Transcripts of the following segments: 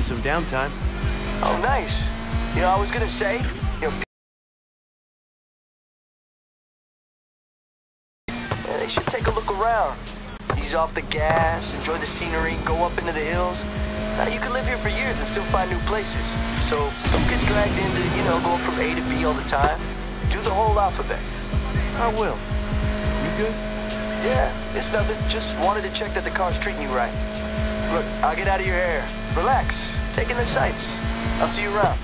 some downtime. Oh, nice. You know, I was gonna say, they should take a look around. Ease off the gas, enjoy the scenery, go up into the hills. Now, you could live here for years and still find new places. So don't get dragged into, going from A to B all the time. Do the whole alphabet. I will. You good? Yeah, it's nothing. Just wanted to check that the car's treating you right. Look, I'll get out of your hair. Relax. Take in the sights. I'll see you around.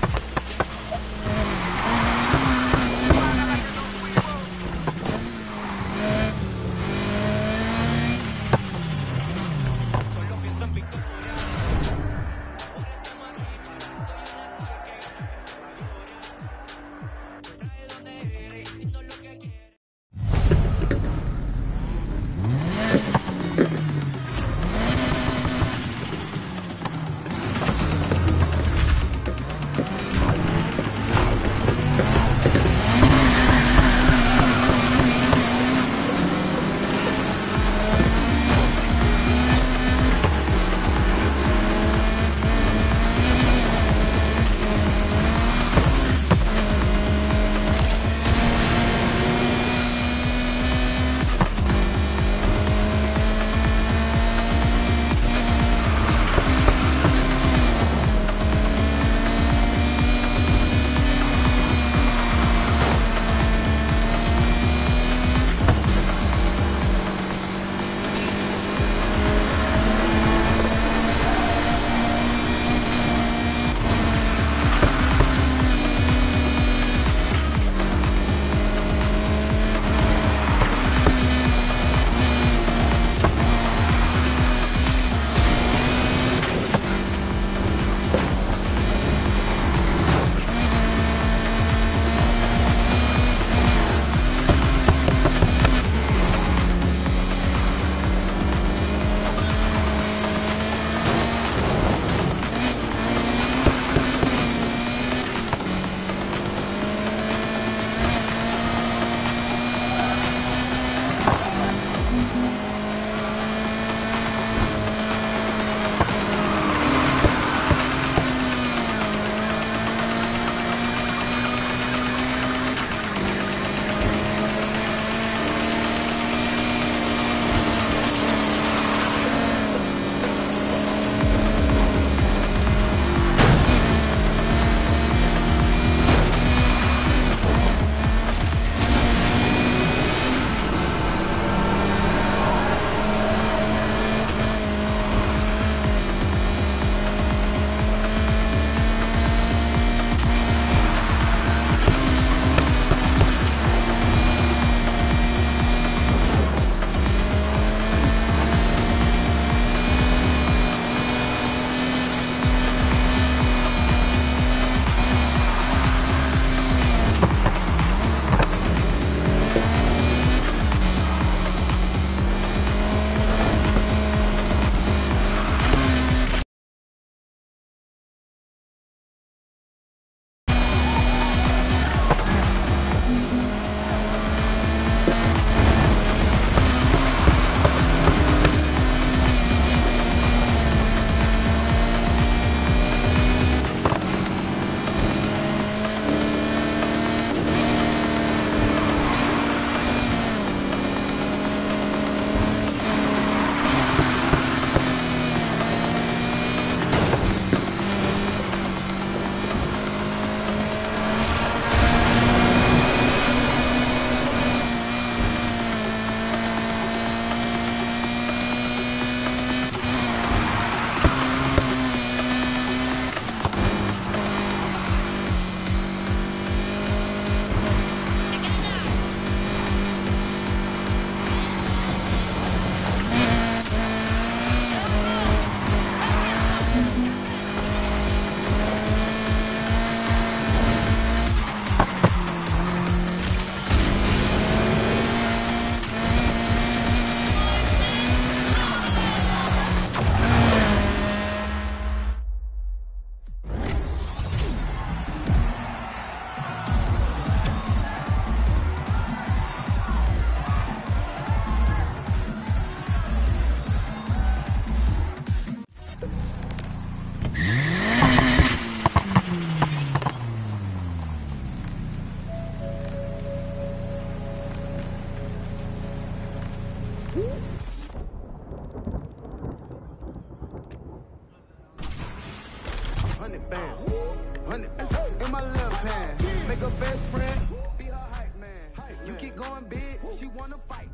Bands, 100 bands in my left hand. Make her best friend, be her hype man. You keep going big, she wanna fight.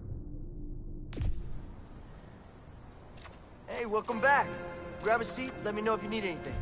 Hey, welcome back. Grab a seat, let me know if you need anything.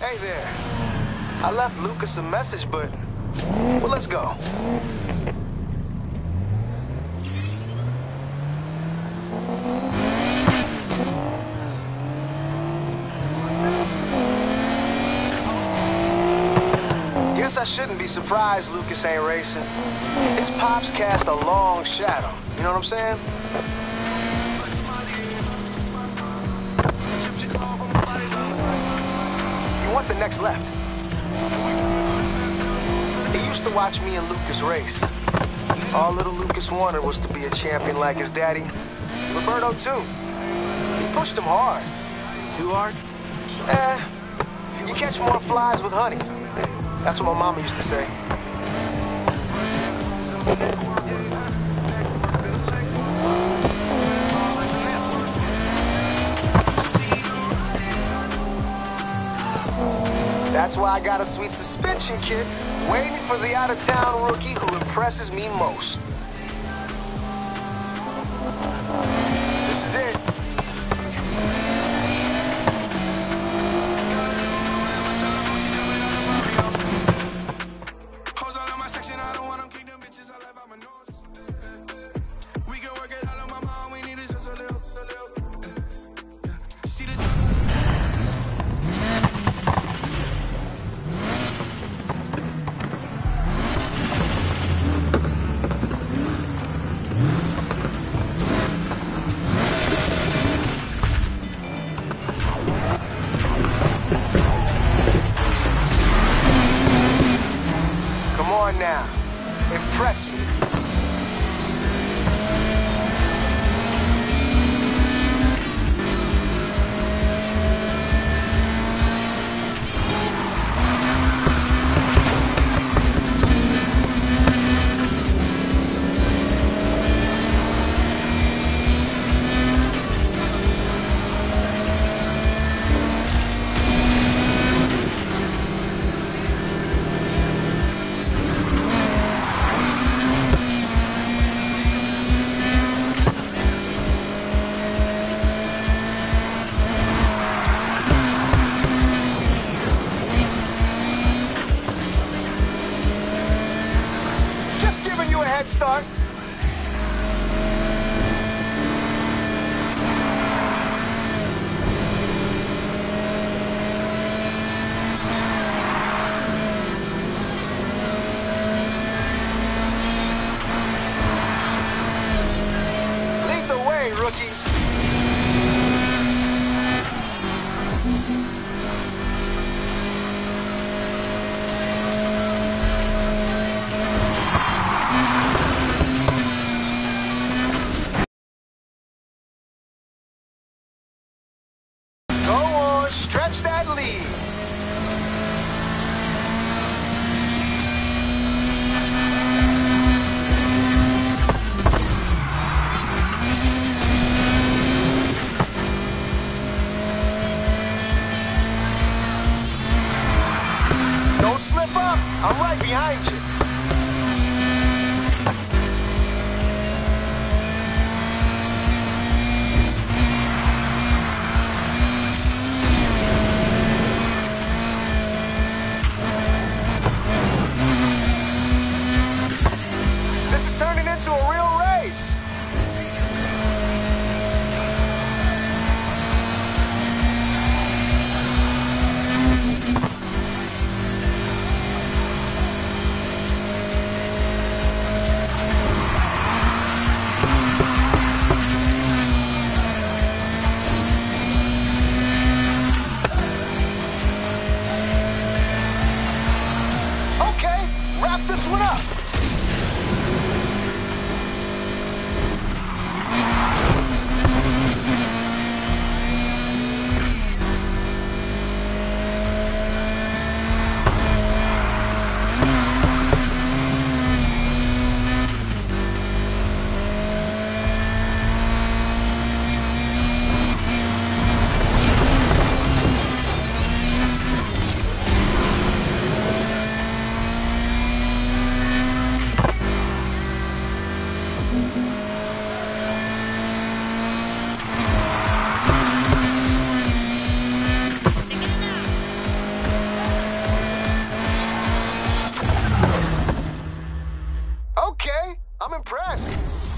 Hey there. I left Lucas a message, but... well, let's go. Guess I shouldn't be surprised Lucas ain't racing. His pops cast a long shadow. You know what I'm saying? You want the next left. He used to watch me and Lucas race. All little Lucas wanted was to be a champion like his daddy. Roberto, too. He pushed him hard. Too hard? You catch more flies with honey. That's what my mama used to say. That's why I got a sweet suspension kit, waiting for the out-of-town rookie who impresses me most. This is it. Now, impress me. Head start. Lead the way, rookie. Stretch that lead. Don't slip up. I'm right behind you. Into a real race. Okay, wrap this one up.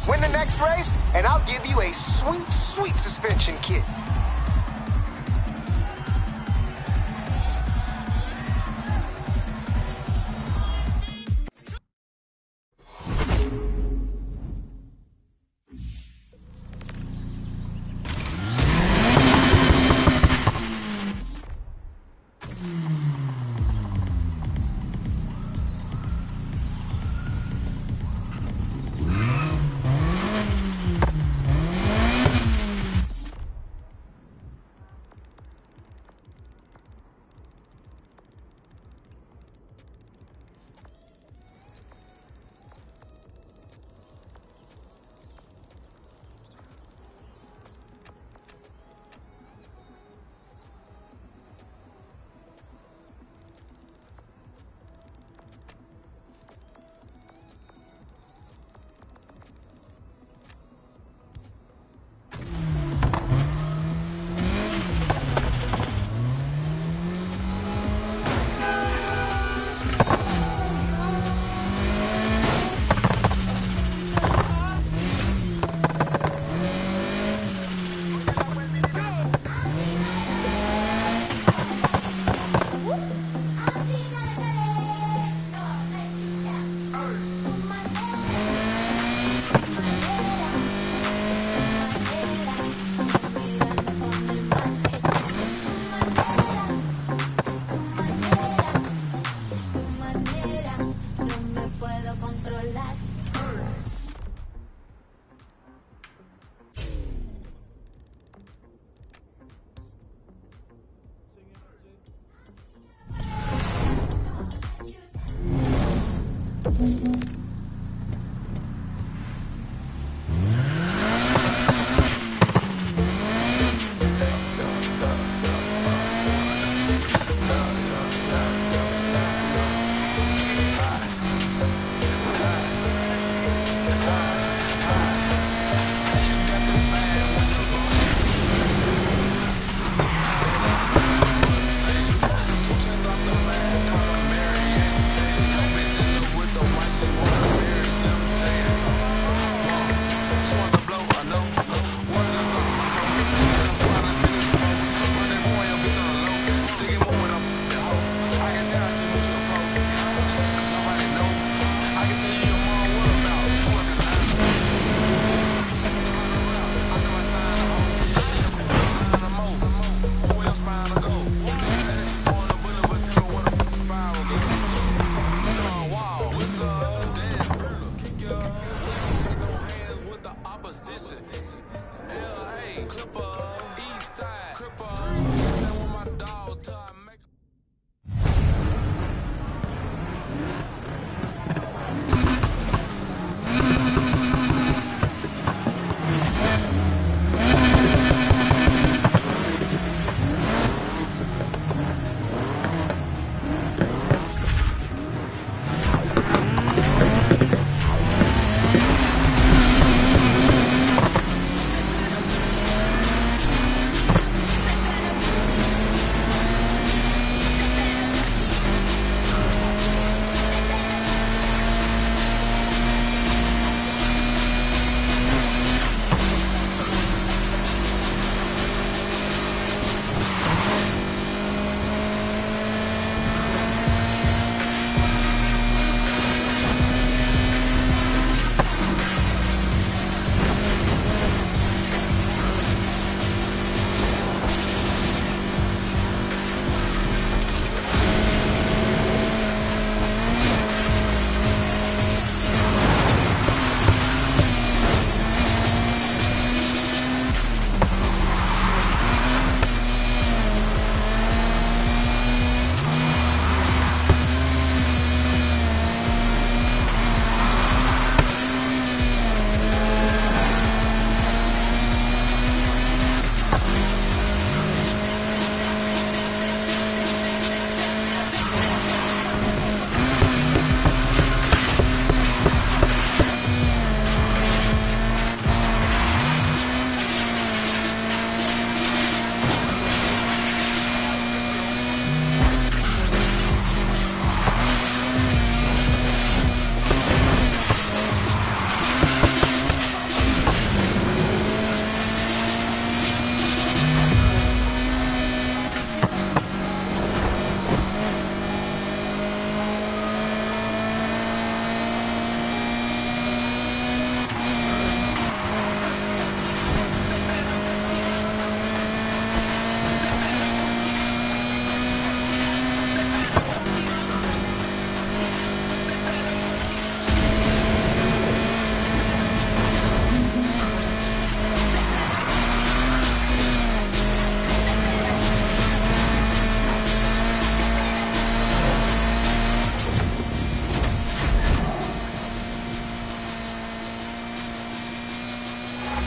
Win the next race, and I'll give you a sweet, sweet suspension kit.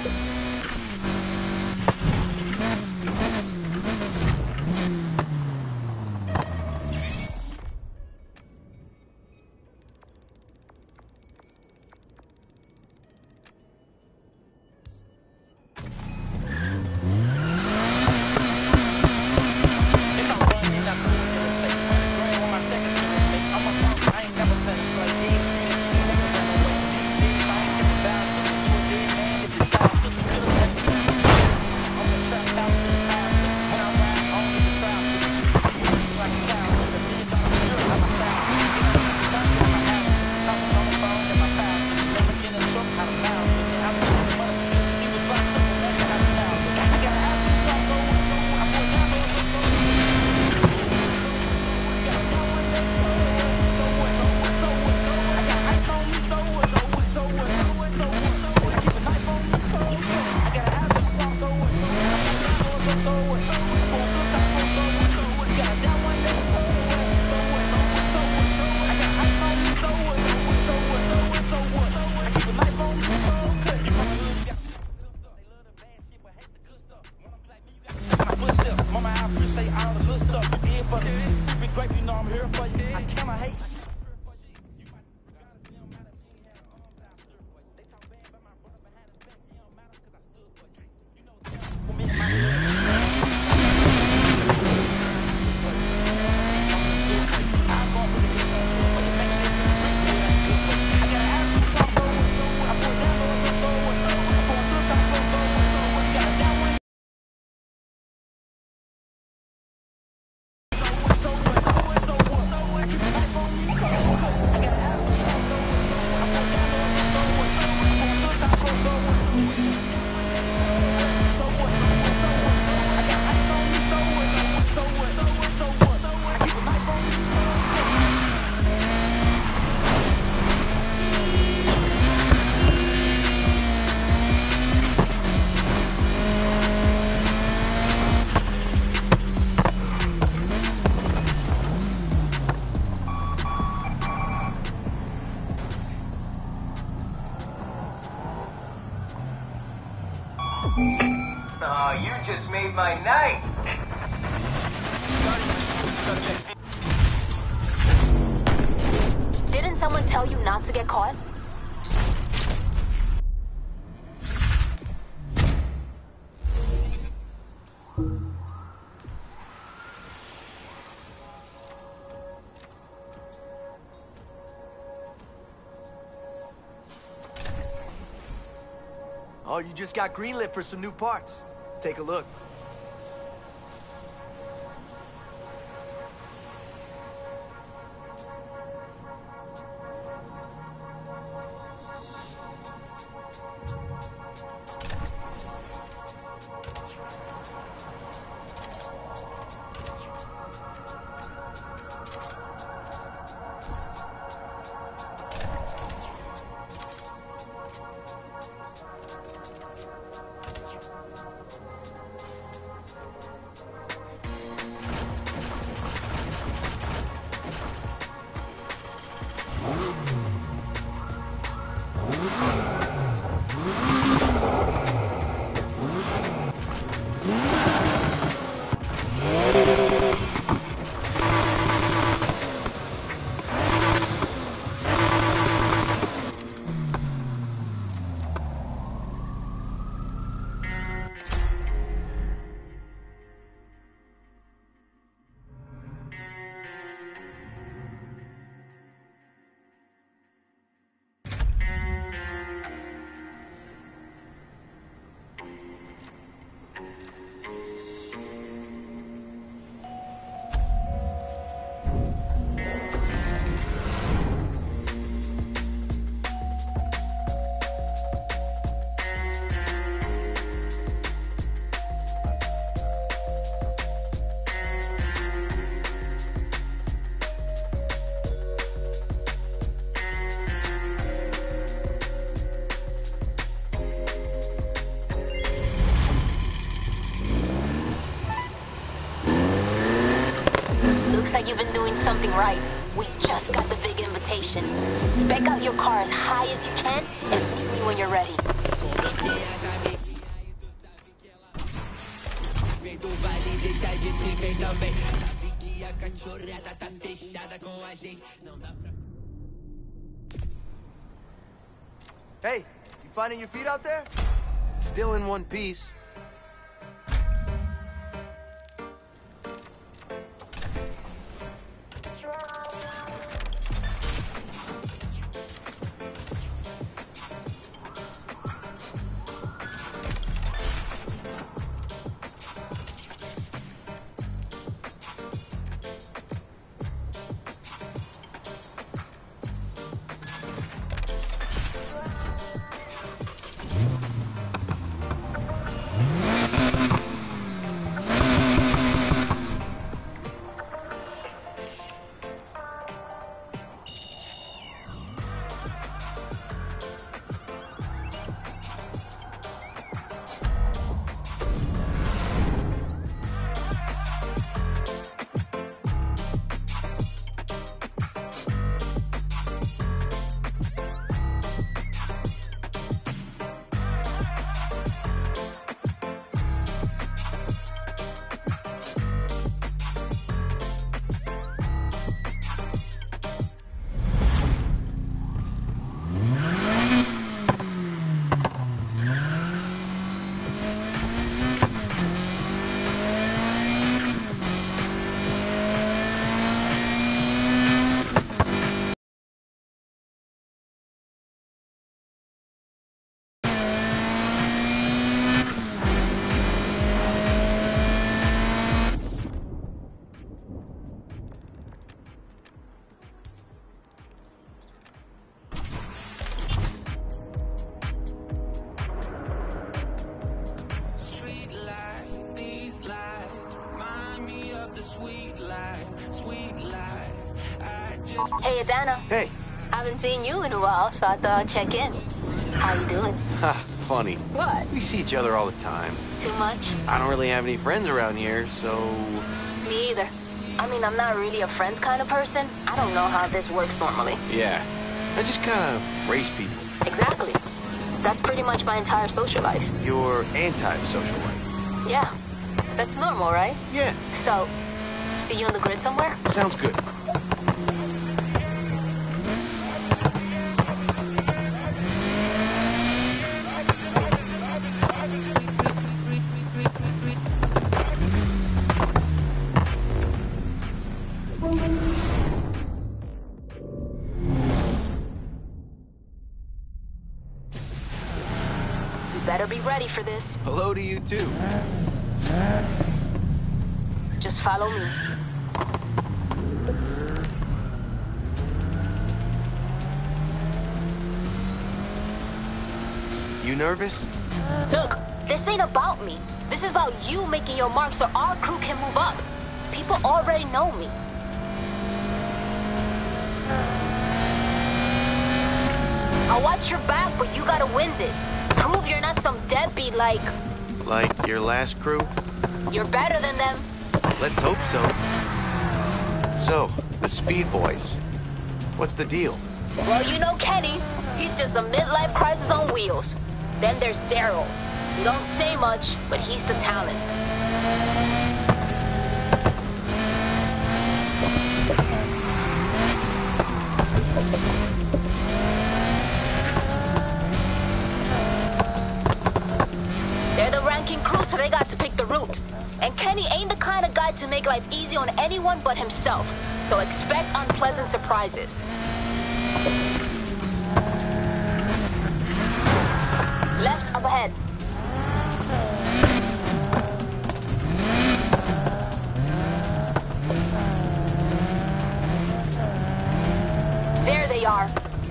Oh, you just made my night. Didn't someone tell you not to get caught? Oh, you just got greenlit for some new parts. Take a look. Looks like you've been doing something right. We just got the big invitation. Spec out your car as high as you can and meet me when you're ready. Hey, you finding your feet out there? Still in one piece. Hey, it's Anna. Hey. Haven't seen you in a while, so I thought I'd check in. How you doing? Ha, funny. What? We see each other all the time. Too much? I don't really have any friends around here, so... Me either. I mean, I'm not really a friends kind of person. I don't know how this works normally. Yeah. I just kind of race people. Exactly. That's pretty much my entire social life. You're anti-social life. Yeah. That's normal, right? Yeah. So, see you on the grid somewhere? Sounds good. Better be ready for this. Hello to you, too. Just follow me. You nervous? Look, this ain't about me. This is about you making your mark so our crew can move up. People already know me. I'll watch your back, but you gotta win this. Prove you're not some deadbeat like... Like your last crew? You're better than them. Let's hope so. So, the Speed Boys. What's the deal? Well, you know Kenny. He's just a midlife crisis on wheels. Then there's Daryl. He don't say much, but he's the talent. They're the ranking crew, so they got to pick the route. And Kenny ain't the kind of guy to make life easy on anyone but himself. So expect unpleasant surprises. Left up ahead. There they are.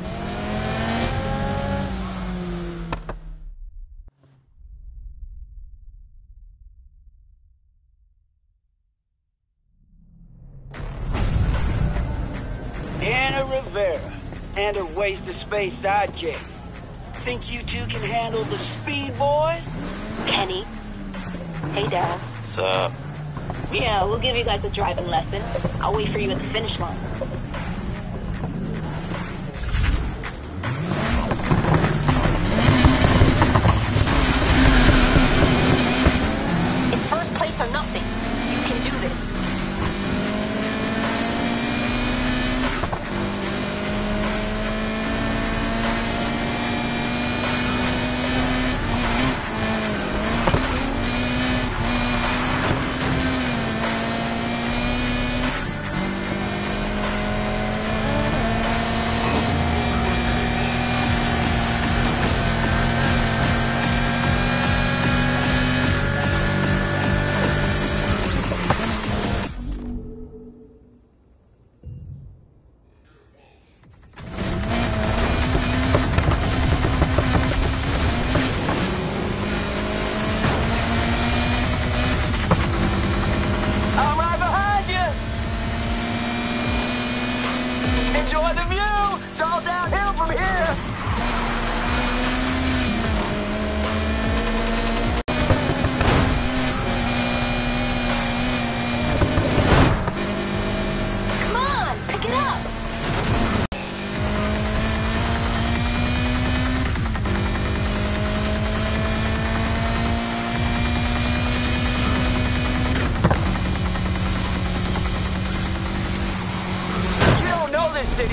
Anna Rivera and her waste of space sidekick. Think you two can handle the Speed Boys? Kenny. Hey, Daryl. What's up? Yeah, we'll give you guys a driving lesson. I'll wait for you at the finish line. It's first place or nothing. You can do this.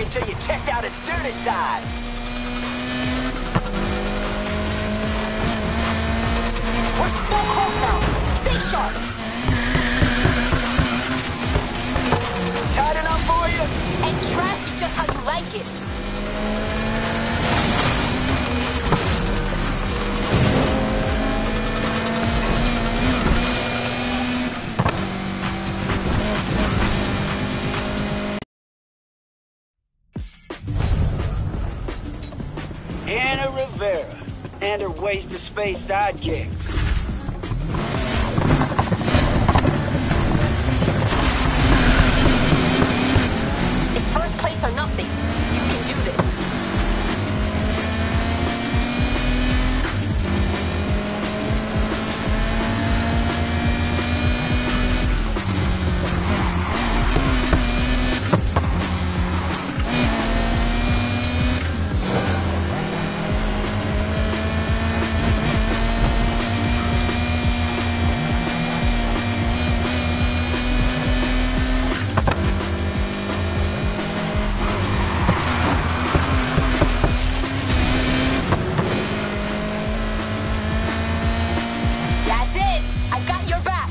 till you checked out its dirty side. We're so close now. Stay sharp. Tight enough for you? And trashy just how you like it. Anna Rivera and her waste of space sidekick. It's first place or nothing. You can do this. That's it. I've got your back.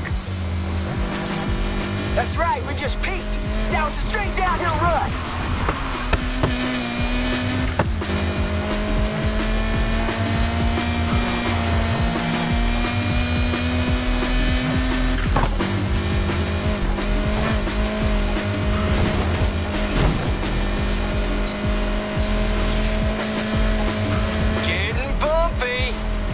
That's right, we just peaked. Now it's a straight downhill run. Getting bumpy.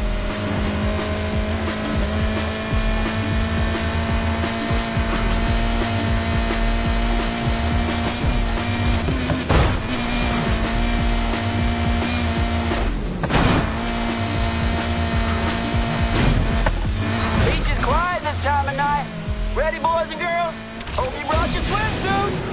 Beach is quiet this time of night. Ready, boys and girls? Hope you brought your swimsuits.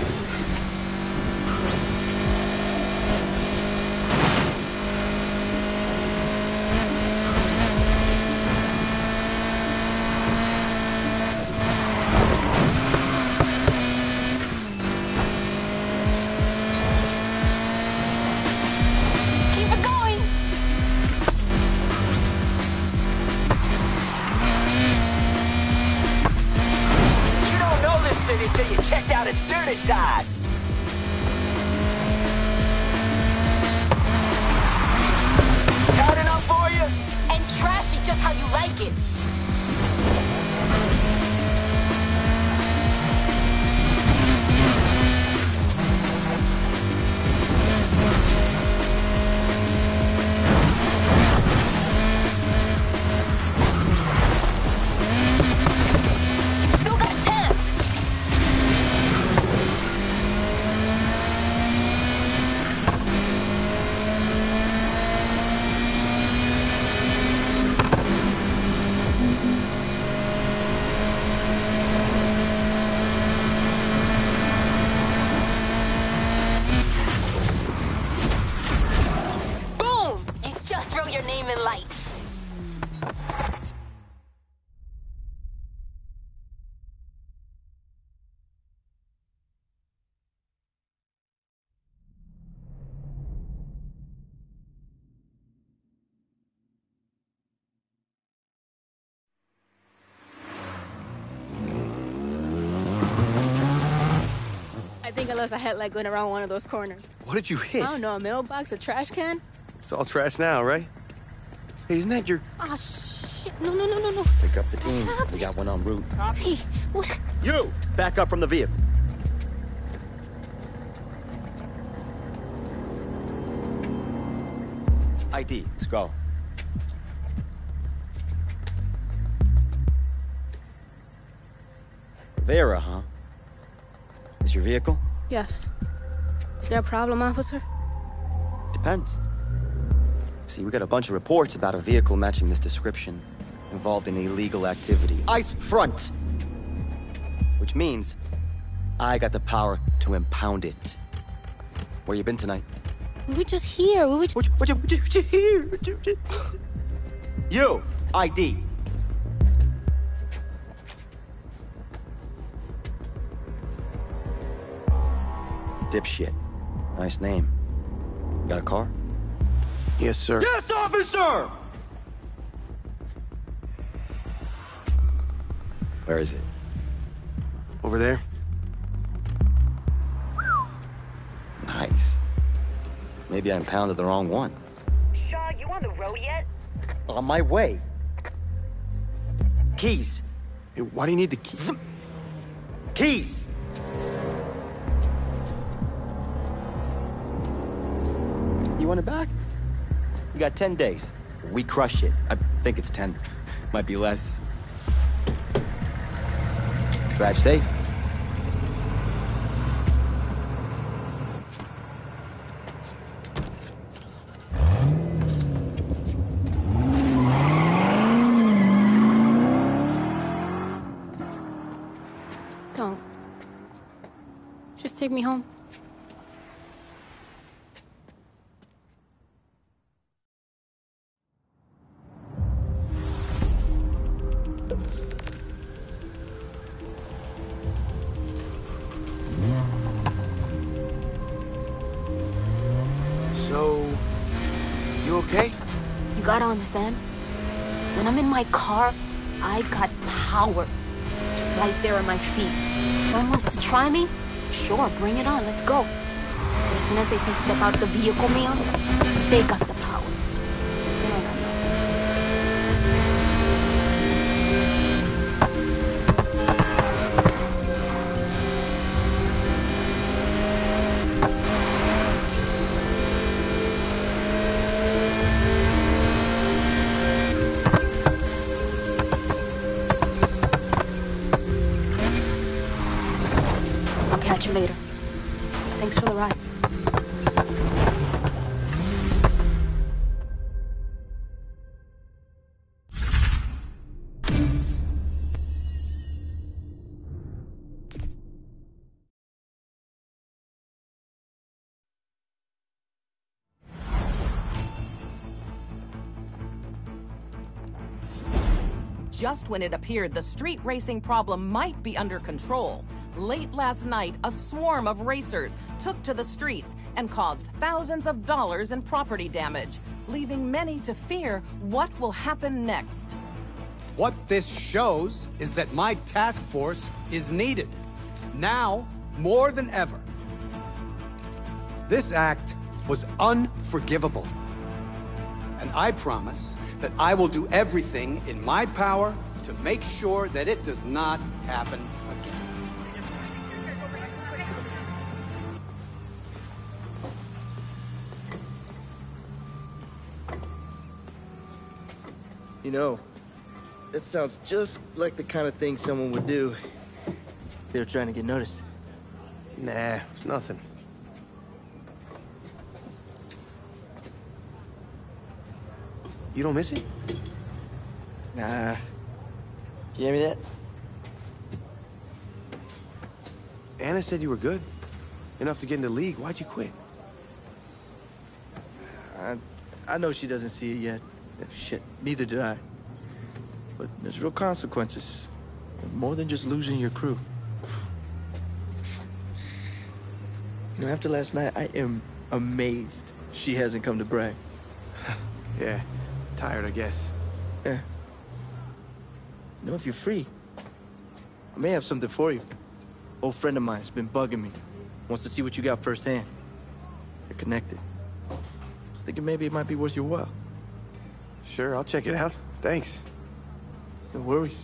Keep it going. You don't know this city till you checked out its dirty side. Tight enough for you? And trashy just how you like it. Still got a chance. Boom! You just wrote your name in lights. I think I lost a headlight going around one of those corners. What did you hit? I don't know, a mailbox, a trash can? It's all trash now, right? Hey, isn't that your... Ah, shit. No, no, no, no, no. Pick up the team. We got one en route. Hey, what? You! Back up from the vehicle. ID. Let's go. Vera, huh? Is your vehicle? Yes. Is there a problem, officer? Depends. See, we got a bunch of reports about a vehicle matching this description involved in illegal activity. Ice front! Which means I got the power to impound it. Where you been tonight? We were just here. We were just... What you here? You! ID. Dipshit. Nice name. Got a car? Yes, sir. Yes, officer! Where is it? Over there. Nice. Maybe I impounded the wrong one. Shaw, you on the road yet? On my way. Keys. Hey, why do you need the keys? Keys! You want it back? You got 10 days. We crush it. I think it's 10. Might be less. Drive safe. Don't. Just take me home. So, you okay? You gotta understand, when I'm in my car, I got power. It's right there at my feet. Someone wants to try me? Sure, bring it on, let's go. But as soon as they say step out the vehicle, Mia, they got the power. They don't got nothing. I'll catch you later. Thanks for the ride. Just when it appeared the street racing problem might be under control, late last night, a swarm of racers took to the streets and caused thousands of dollars in property damage, leaving many to fear what will happen next. What this shows is that my task force is needed. Now, more than ever. This act was unforgivable. And I promise that I will do everything in my power to make sure that it does not happen again. You know, that sounds just like the kind of thing someone would do if they were trying to get noticed. Nah, it's nothing. You don't miss it? Nah. You hear me that? Anna said you were good. Enough to get in the league. Why'd you quit? I know she doesn't see it yet. Shit, neither did I. But there's real consequences. More than just losing your crew. You know, after last night, I am amazed she hasn't come to brag. Yeah, tired, I guess. Yeah. You know, if you're free, I may have something for you. Old friend of mine's been bugging me. Wants to see what you got firsthand. They're connected. I was thinking maybe it might be worth your while. Sure, I'll check it out. Thanks. No worries.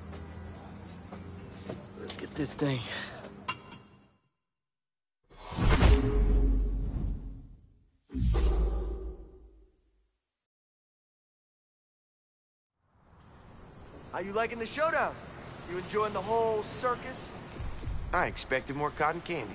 Let's get this thing. How you liking the showdown? You enjoying the whole circus? I expected more cotton candy.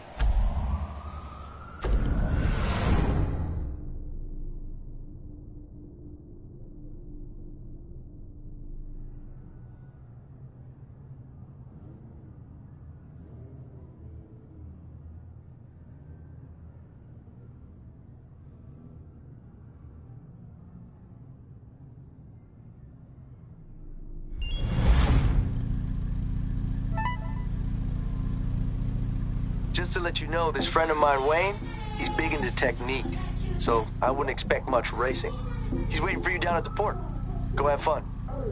Just to let you know, this friend of mine, Wayne, He's big into technique, so I wouldn't expect much racing. He's waiting for you down at the port. Go have fun.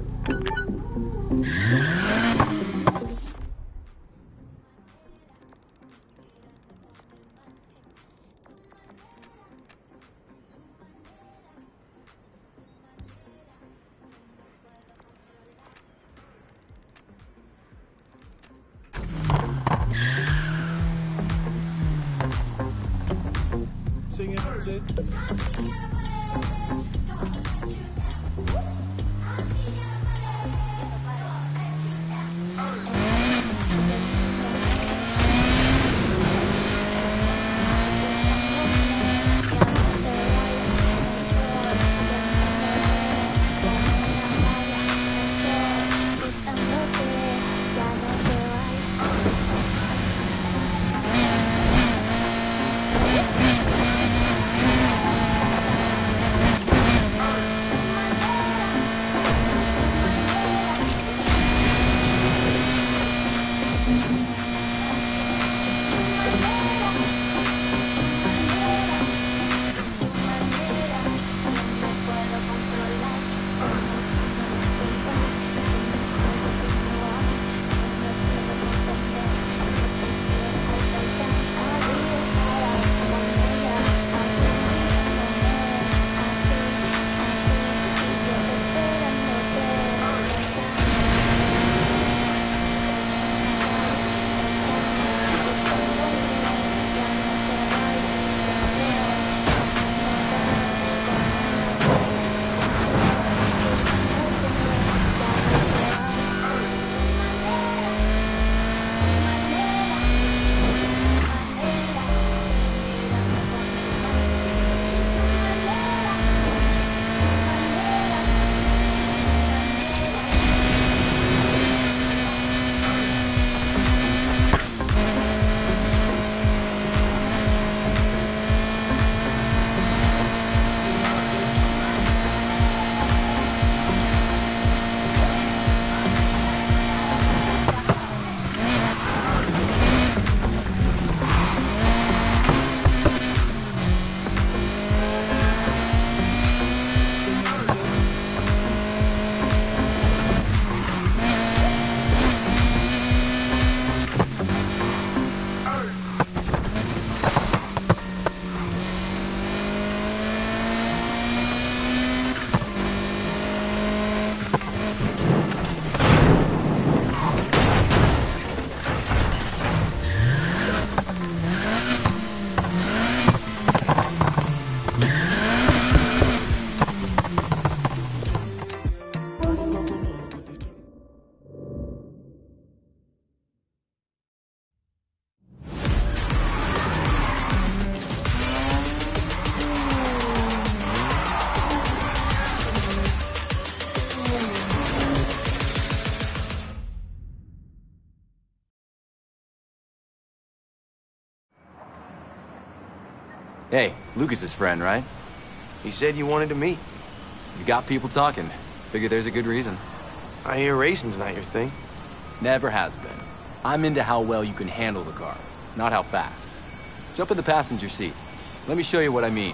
Hey, Lucas's friend, right? He said you wanted to meet. You got people talking. Figure there's a good reason. I hear racing's not your thing. Never has been. I'm into how well you can handle the car, not how fast. Jump in the passenger seat. Let me show you what I mean.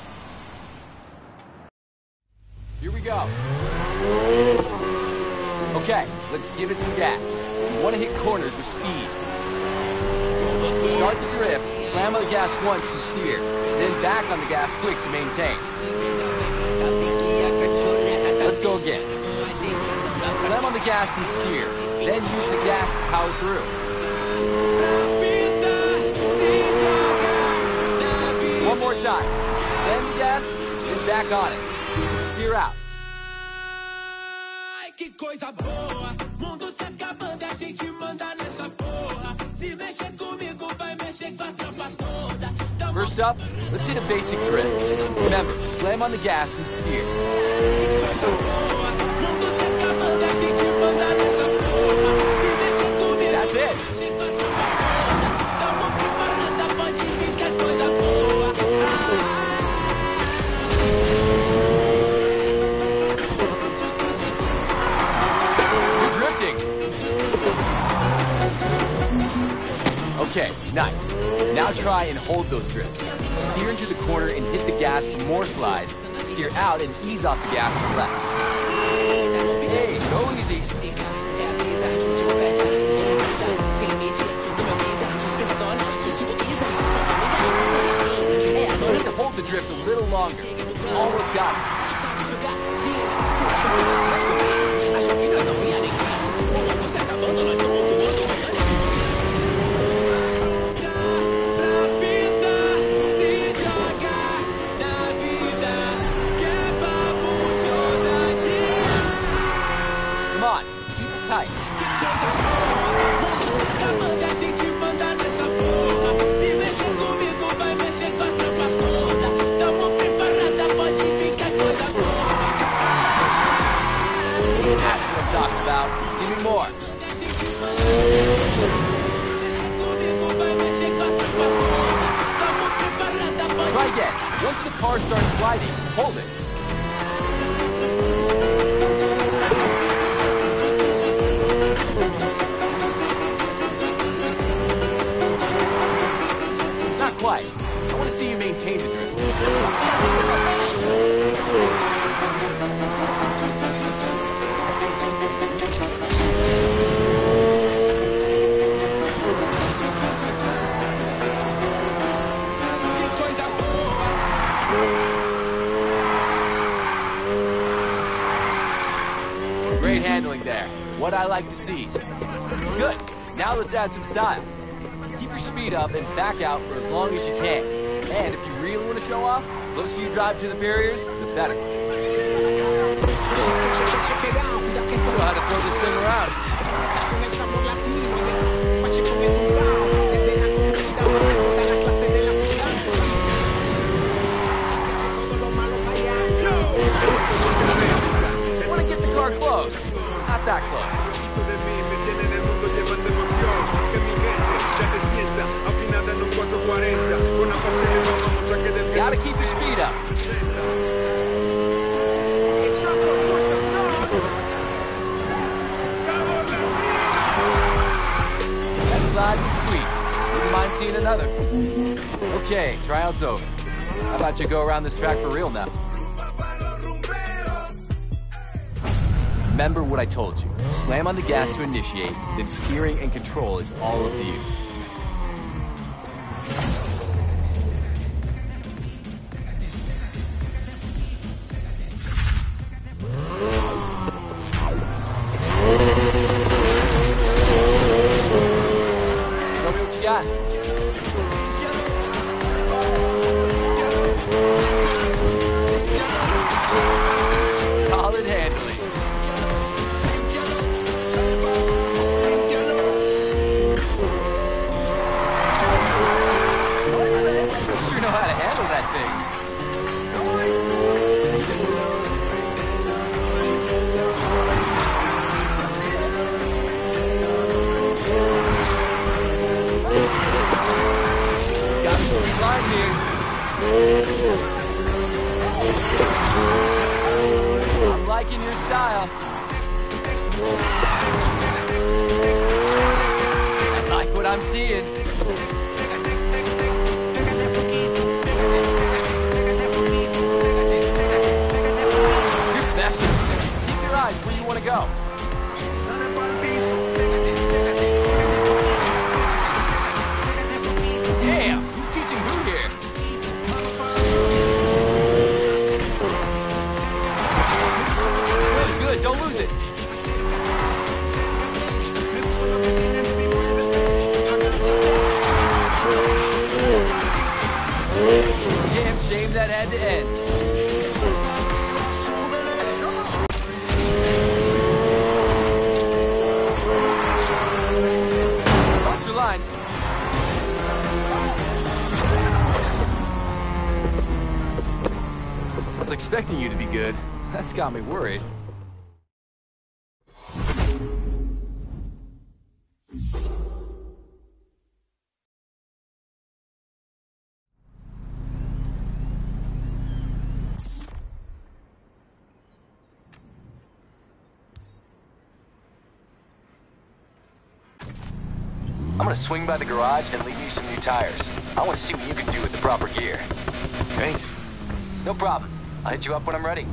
Here we go. Okay, let's give it some gas. You want to hit corners with speed. Start the drift, slam on the gas once and steer. Then back on the gas quick to maintain. Let's go again. Slam on the gas and steer. Then use the gas to power through. One more time. Slam the gas, then back on it. And steer out. Que coisa boa, mundo se acabando, a gente manda nessa porra. Se mexer comigo, vai mexer com a tropa toda. First up, let's hit a basic drift. Remember, slam on the gas and steer. That's it. Okay, nice. Now try and hold those drifts. Steer into the corner and hit the gas for more slide. Steer out and ease off the gas for less. Hey, go easy. You need to hold the drift a little longer. Almost got it. Come on, keep it tight. That's what I'm talking about. Give me more. Try again. Once the car starts sliding, hold it. Not quite. I want to see you maintain the drift. Great handling there. What I like to see. Good. Now let's add some style. Keep your speed up and back out for as long as you can. And if you really want to show off, the closer you drive to the barriers, the better. You know how to throw this thing around. You want to get the car close. Not that close. Gotta keep your speed up. That slide was sweet. Wouldn't mind seeing another. Okay, tryout's over. How about you go around this track for real now? Remember what I told you. Slam on the gas to initiate, then steering and control is all up to you. Show me what you got. Solid handling. Sure know how to handle that thing. Got a sweet line here. I'm liking your style. I like what I'm seeing. You're smashing. Keep your eyes where you want to go. Damn, who's teaching who here? Good, good, don't lose it. Damn shame that had to end. Watch your lines. I was expecting you to be good. That's got me worried. I'm gonna swing by the garage and leave you some new tires. I want to see what you can do with the proper gear. Thanks. No problem. I'll hit you up when I'm ready.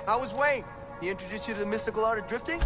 How was Wayne? He introduced you to the mystical art of drifting?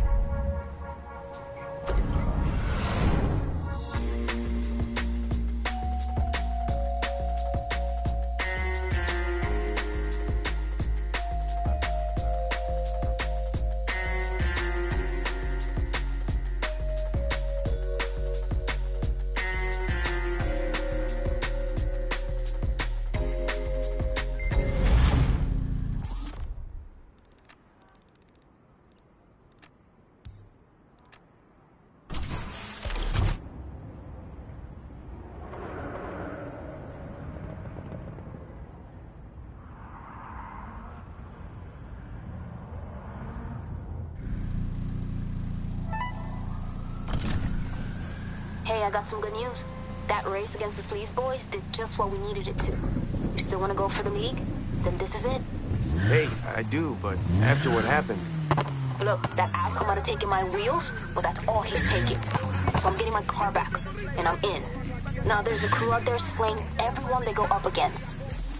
Hey, I got some good news. That race against the Sleaze boys did just what we needed it to. You still want to go for the league? Then this is it. Hey, I do, but after what happened... Look, that asshole might have taken my wheels, well, that's all he's taking. So I'm getting my car back, and I'm in. Now there's a crew out there slaying everyone they go up against.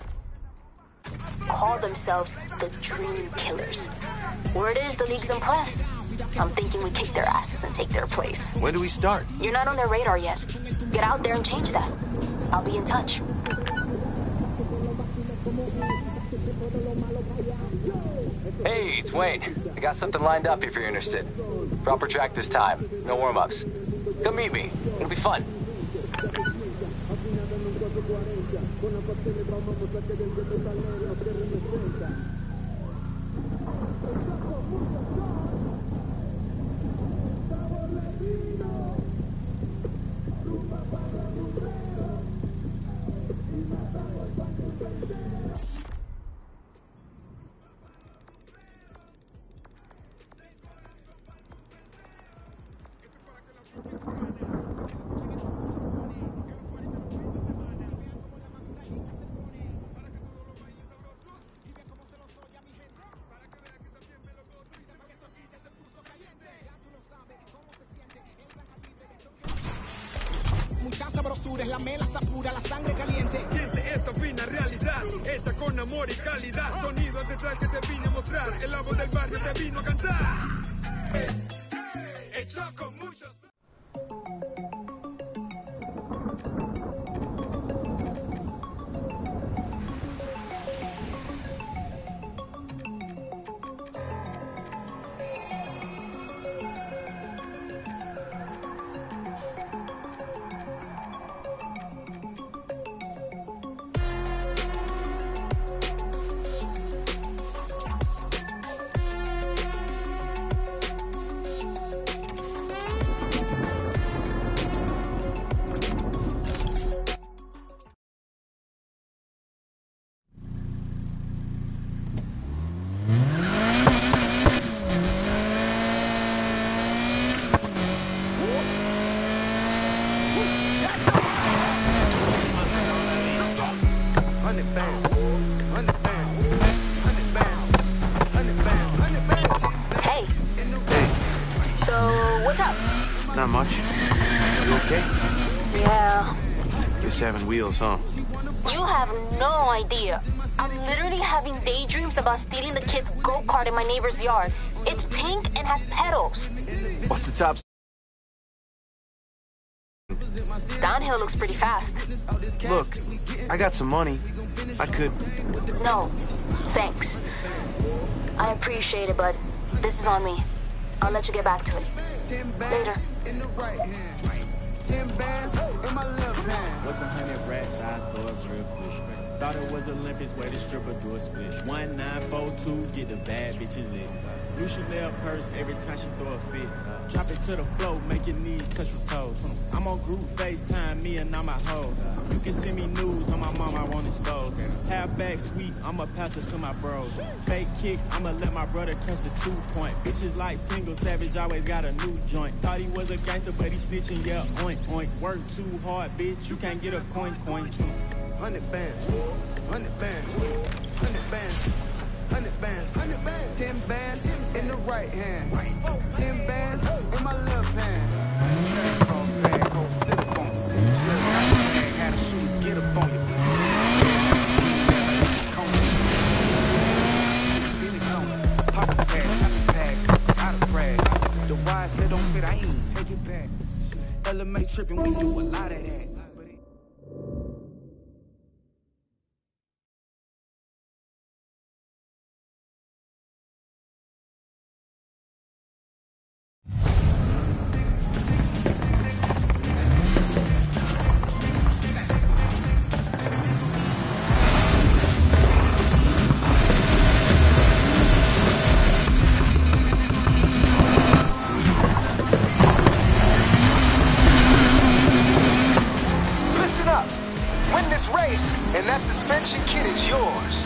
Call themselves the Dream Killers. Word is the league's impressed. I'm thinking we kick their asses and take their place. When do we start? You're not on their radar yet. Get out there and change that. I'll be in touch. Hey, it's Wayne. I got something lined up if you're interested. Proper track this time. No warm-ups. Come meet me. It'll be fun. Mucha sabrosura, es la melaza pura, la sangre caliente. Siente esta fina realidad, hecha con amor y calidad. Sonido ancestral que te vine a mostrar, el voz del barrio te vino a cantar. Hecho con muchos... Hey. So, what's up? Not much. You okay? Yeah. Guess having wheels, huh? You have no idea. I'm literally having daydreams about stealing the kid's go-kart in my neighbor's yard. It's pink and has pedals. What's the top? Downhill looks pretty fast. Look, I got some money. I could... No, thanks. I appreciate it, but this is on me. I'll let you get back to it. Later. What's 100 racks? I throw it real quick. Thought it was Olympics where the stripper do a split. 1942, get the bad bitches lit. You should lay a purse every time she throw a fit. Drop it to the floor, make your knees touch your toes. I'm on group FaceTime, me and all my hoes. You can send me news on my mom, I won't expose. Halfback sweet, I'ma pass it to my bros. Fake kick, I'ma let my brother catch the 2-point. Bitches like single savage, always got a new joint. Thought he was a gangster, but he snitching, yeah, oink, oink. Work too hard, bitch, you can't get a coin. 100 bands, 100 bands, 100 bands. 100 bands, 100 bands, 10 bands in the right hand, 10 bands in my left hand. Had the shoes get up on you. up. Win this race, and that suspension kit is yours.